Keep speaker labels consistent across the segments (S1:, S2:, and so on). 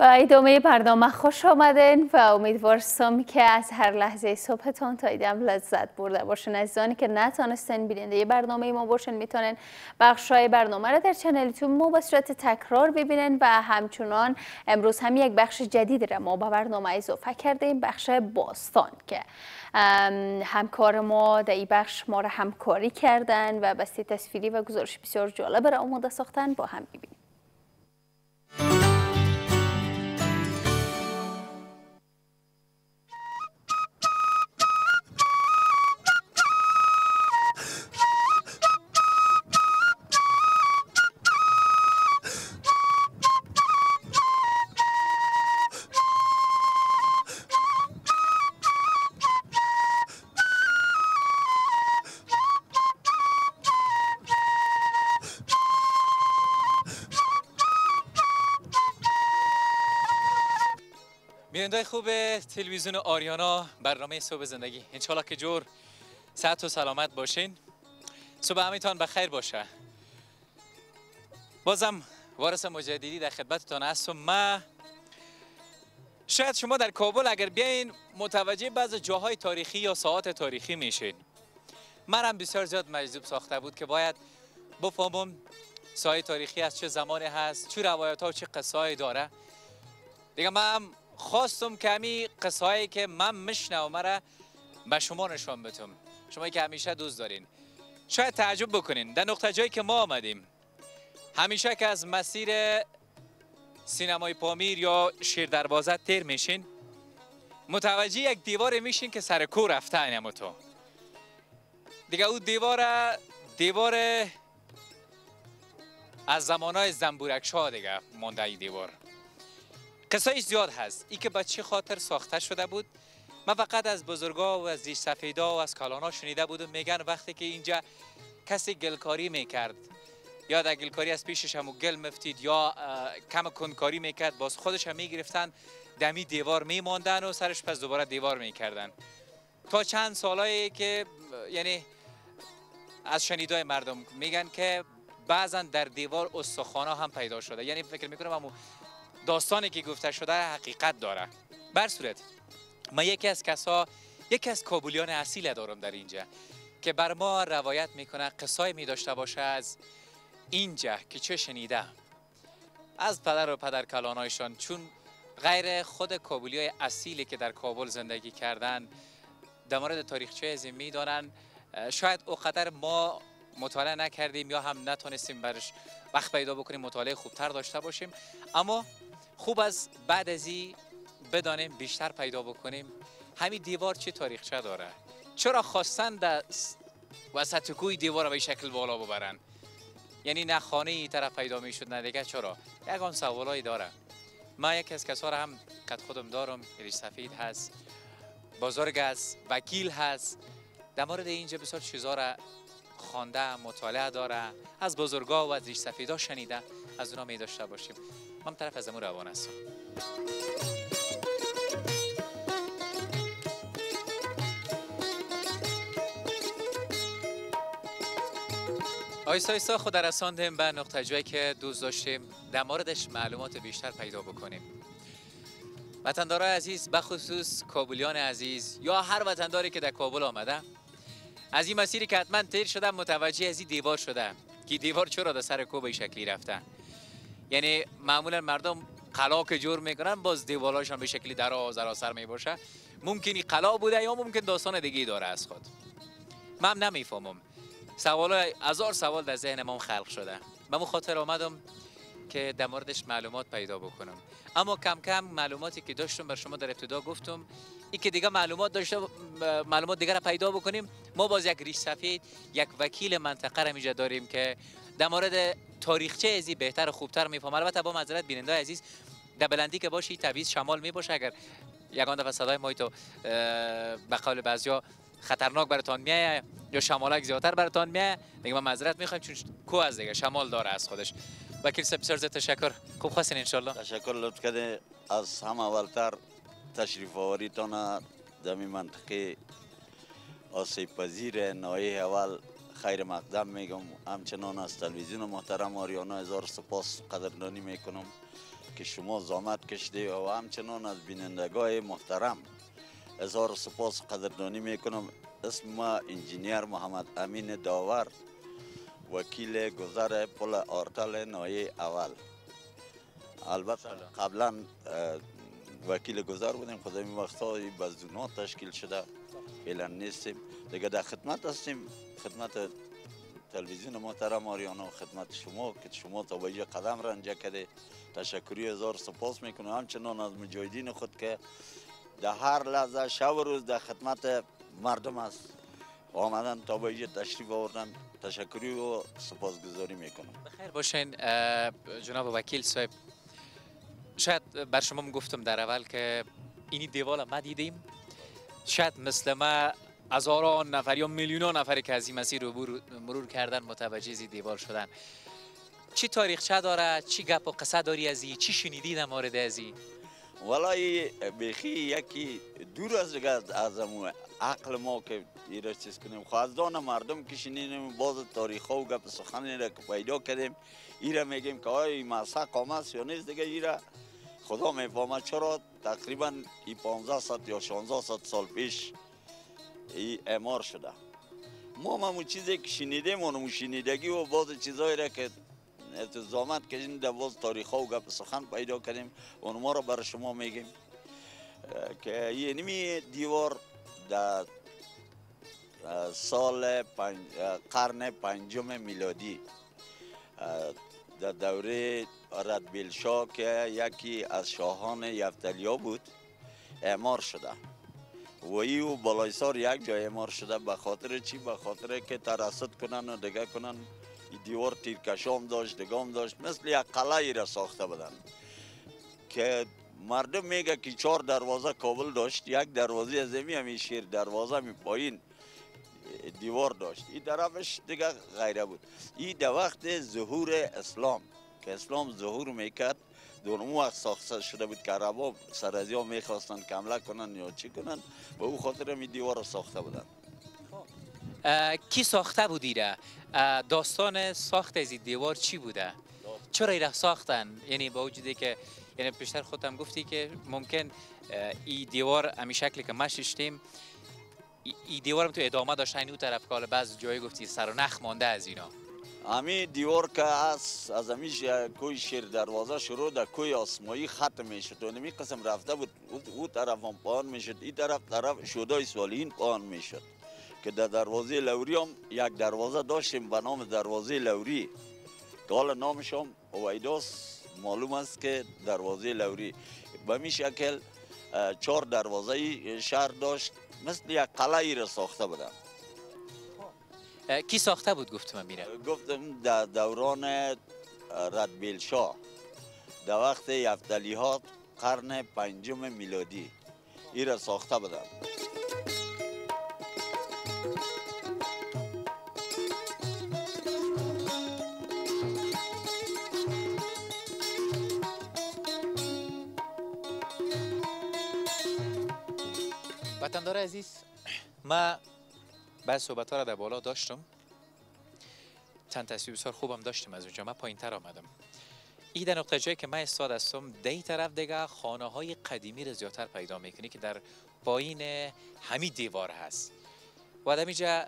S1: به ادامه برنامه خوش آمدین و امیدوارم که از هر لحظه صبحتان تا ایدم لذت برده باشین. عزیزانی که نتانستین بیننده برنامه ما باشین میتونن بخشای برنامه را در چنلتون ما به صورت تکرار ببینین و همچنان امروز هم یک بخش جدید را ما به برنامه اضافه کردیم، بخش باستان که همکار ما در این بخش ما را همکاری کردن و بسته تصویری و گزارش بسیار جالب را آماده ساختن. با هم ببینیم.
S2: بیننده خوب تلویزیون آریانا، برنامه صبح زندگی، انشالله که جور صحت و سلامت باشین. صبح همیتان بخیر باشه. بازم وارث مجددی در خدمتتان هستم. من شاید شما در کابل اگر بیاین متوجه بعض جاهای تاریخی یا ساعات تاریخی میشین. من هم بسیار زیاد مجذوب ساخته بود که باید بفهمم ساعت تاریخی از چه زمانی هست، چه روایت ها و چه قصه داره. دیگه من هم خواستم که همی قصه هایی که من میشنوم را به شما نشان بدم. شما که همیشه دوست دارین، شاید تعجب بکنین در نقطه جایی که ما آمدیم. همیشه که از مسیر سینمای پامیر یا شیر دروازه تیر میشین، متوجه یک دیوار میشین که سر کو رفته اینم تو. دیگه او دیوار از زمانهای زنبورک شاه دیگه مانده. این دیوار قصه‌اش زیاد هست. ای که به چه خاطر ساخته شده بود من فقط از بزرگا و از ریش سفیدا و از کالانا شنیده بودم. میگن وقتی که اینجا کسی گلکاری میکرد یا در گلکاری از پیشش هم گل مفتید یا کم کنکاری میکرد، باز خودش هم میگرفتن دمی دیوار میماندن و سرش پس دوباره دیوار میکردن. تا چند سالایی که یعنی از شنیدای مردم میگن که بعضا در دیوار استخوان‌ها هم پیدا شده. یعنی فکر میکنم همون داستانی که گفته شده حقیقت داره. بر صورت من یکی از کابلیان اصیل دارم در اینجا که بر ما روایت میکنه، قصای می داشته باشه از اینجا که چه شنیده از پدر و پدر کلانایشان، چون غیر خود کابلیای اصیلی که در کابل زندگی کردن در مورد تاریخچه از این میدانن. شاید اوقدر ما مطالعه نکردیم یا هم نتونستیم برش وقت پیدا بکنیم مطالعه خوبتر داشته باشیم، اما خوب از بعد از این بدانیم، بیشتر پیدا بکنیم همین دیوار چه تاریخچه داره، چرا خواستن در وسط کوی دیوار به شکل بالا ببرن. یعنی نه خانه ای طرف پیدا میشد نه دیگه، چرا؟ یکان سوالایی داره. من یکی از کسا را هم قد خودم دارم، ریش سفید هست، بزرگ است، وکیل هست. در مورد اینجا بسیار چیزا را خوانده، مطالعه داره، از بزرگا و از ریش سفیدا شنیده، از اونا می داشته باشیم. من طرف از امور روان هستم. آیستا خود رساندیم به نقطه جایی که دوست داشتیم در موردش معلومات بیشتر پیدا بکنیم. وطندارای عزیز، بخصوص کابلیان عزیز یا هر وطنداری که در کابل آمده، از این مسیری که حتما تیر شده متوجه از این دیوار شده که دیوار چرا در سر کو به شکلی رفته. یعنی معمولا مردم قلا که جور میکنن باز دیواراشون به شکلی دراز می باشه. ممکنی قلا بوده یا ممکن داستان دیگه داره از خود. من نمیفهمم. هزار سوال در ذهن من خلق شده. من خاطر آمدم که در موردش معلومات پیدا بکنم. اما کم کم معلوماتی که داشتم بر شما در ابتدا گفتم، ای که دیگه معلومات دیگر را پیدا بکنیم. ما باز یک ریش سفید، یک وکیل منطقه را میجا داریم که در مورد تاریخچه ازی بهتر و خوبتر میفهمه. البته با معذرت بیننده عزیز، در بلندی که باشی طبیعی شمال میباشه، اگر یگان دفعه صدای ما تو به قول بعضیا خطرناک براتون میایه یا شمالک زیادتر براتون میایه، دیگه ما معذرت میخوایم چون کو از دیگه شمال داره از خودش. وکیل صاحب بسیار زیاد تشکر، خوب خواستین ان شاء الله.
S3: تشکر لطف کرده. از هم اولتر تشریف آوریتان در این منطقه آسیب پذیر نایه اول خیر مقدم میگم. همچنان از تلویزیون محترم آریانا هزار سپاس قدردانی میکنم که شما زحمت کشیده و همچنان از بینندگان محترم اظهار سپاس و قدردانی میکنم. اسم ما انجینیر محمد امین داور، وکیل گذر پل آرتل نایه اول. البته قبلا وکیل گذر بودیم، خود این وقتا بزدونات تشکیل شده، فعلا نیستیم دیگه. در خدمت هستیم، خدمت تلویزیون محترم آریانا، خدمت شما که شما تا به اینجا قدم رنجه کرده. تشکری هزار سپاس میکنم. همچنان از مجاهدین خود که در هر لحظه شب و روز در خدمت مردم است، آمدن تا به اینجا تشریف آوردن. تشکری و سپاسگزاری میکنم.
S2: بخیر باشین جناب وکیل صاحب. شاید بر شما گفتم در اول که اینی دیوار ما دیدیم، شاید مثل ما هزاران نفر یا میلیون نفر که از این مسیر رو مرور کردن متوجه این دیوار شدن. چی تاریخچه داره؟ چی گپ و قصه داری از این؟ چی شنیدی در مورد از این؟
S3: والله بیخی یکی دور از دیگه از عقل ما که ایره چیز کنیم. خواهدان مردم که شنیدیم باز تاریخ ها و گپ سخنی را که پیدا کردیم، ایره میگیم که آیا این مسحق آمد یا نیست دیگه. ایره خدا میفهمد. چرا تقریبا 1500 یا 1600 سال پیش ای اعمار شده. ما همون چیزی که شنیدیم اونمون شنیدگی و باز چیزایی را که زحمت کشیدیم در باز تاریخ ها و گپ سخن پیدا کردیم اونما را برای شما میگیم که اینمی دیوار در سال قرن پنجم میلادی در دوره ردبیل شاه که یکی از شاهان یفتلیا بود اعمار شده و ایو بالای سار یک جای اعمار شده. به خاطر چی؟ به خاطر که ترصد کنن و دیگه کنن. دیوار تیرکشام داشت، دگام داشت، مثل یک قلعه را ساخته بودن که مردم میگه که 4 دروازه کابل داشت. یک دروازه از همین شیر دروازه می پایین دیوار داشت، این طرفش دیگه غیره بود. این در وقت ظهور اسلام که اسلام ظهور میکرد دونمو وقت ساخته شده بود که عربا سر از یا میخواستن که حمله کنن یا چی کنن و او خاطر می دیوار را ساخته بودن.
S2: کی ساخته بود ایره؟ داستان ساخت از دیوار چی بوده؟ چرا ایره ساختن؟ یعنی با وجودی که یعنی پیشتر خودم گفتی که ممکن این دیوار همین شکلی که ما ششتیم این دیوار هم تو ادامه داشته این طرف که بعض جایی گفتی سر و نخ مانده از اینا.
S3: همین دیوار که از همیش کوی شیر دروازه شروع در کوی آسمایی ختم میشد و نمی قسم رفته بود او طرف هم پایان میشد، این طرف شودای سوالین پایان میشد که در دروازه لوری هم یک دروازه داشتیم به نام دروازه لوری که حالا نامش هم اویداس معلوم است که دروازه لوری. به می شکل 4 دروازه شهر داشت، مثل یک قلعه را ساخته بودن.
S2: کی ساخته بود گفتم میره؟
S3: گفتم در دوران ردبیل شاه در وقت یفتلیات قرن پنجم میلادی این را ساخته بودن.
S2: وطندار عزیز، ما بعد صحبت ها را در بالا داشتم، چند تصویر بسیار خوبم داشتم از اونجا. من پایین تر آمدم. این در نقطه جایی که من استاد هستم دی طرف دیگه خانه های قدیمی را زیادتر پیدا میکنی که در پایین همین دیوار هست و در اینجا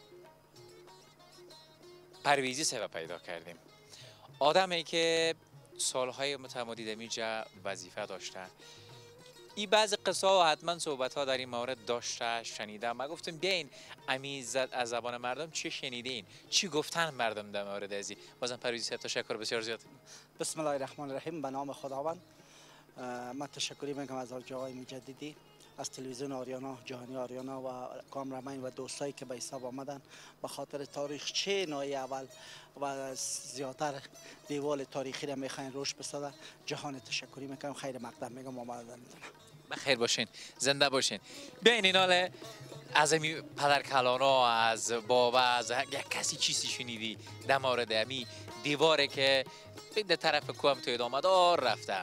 S2: پرویزی سبب پیدا کردیم. آدمی که سالهای متمادی در اینجا وظیفه داشته. این بعض قصه ها و حتما صحبت ها در این مورد داشته شنیدم. من گفتم بیاین از زبان مردم چی شنیدین، چی گفتن مردم در مورد ازی. بازم پرویزی صاحب تشکر بسیار زیاد.
S4: بسم الله الرحمن الرحیم. به نام خداوند. من تشکری میکنم از آقای مجددی، از تلویزیون آریانا، جهانی آریانا و کامرامین و دوستایی که به حساب آمدن به خاطر تاریخچه نایه اول و زیادتر دیوال تاریخی را میخواین روش بسازه. جهان تشکری میکنم، خیر مقدم میگم آمدن.
S2: بخیر باشین، زنده باشین. بیاین اینال از امی پدر کلانا، از بابا، از یک کسی چیزی شنیدی در مورد امی دیواره که به طرف کوهم تو ادامه دار رفته؟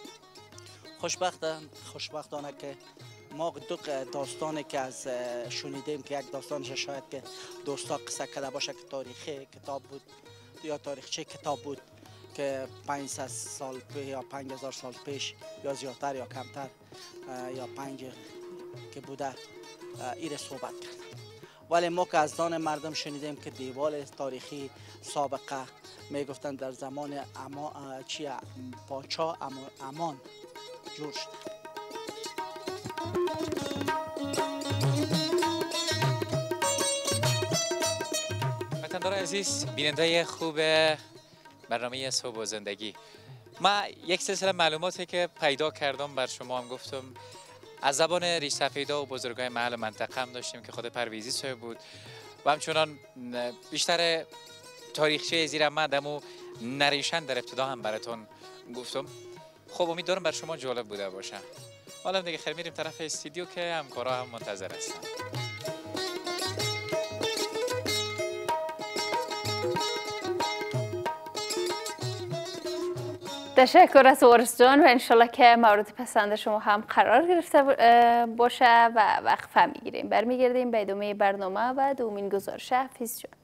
S4: خوشبختانه که ما دو داستانی که از شنیدیم که یک داستانش شاید که دوستا قصه کرده باشه که تاریخی کتاب بود یا تاریخچه کتاب بود که 500 سال پیش یا 5000 سال پیش یا زیادتر یا کمتر یا 5 که بوده ایره صحبت کرد. ولی ما که از دان مردم شنیدیم که دیوار تاریخی سابقه میگفتن در زمان پاچا امان جور شده.
S2: وطندار عزیز، بیننده خوب برنامه صبح و زندگی، ما یک سلسله معلوماتی که پیدا کردم بر شما هم گفتم از زبان ریش سفیدا و بزرگای محل منطقه هم داشتیم که خود پرویزی صاحب بود و همچنان بیشتر تاریخچه زیر مدم و نریشن در ابتدا هم براتون گفتم. خب امیدوارم بر شما جالب بوده باشه. حالا دیگه خیر میریم طرف استودیو که همکارا هم منتظر هستن.
S1: تشکر از وارث جان و انشالله که مورد پسند شما هم قرار گرفته باشه و وقفه میگیریم. برمیگردیم به ادامه برنامه و دومین گزارش حفیظ جان.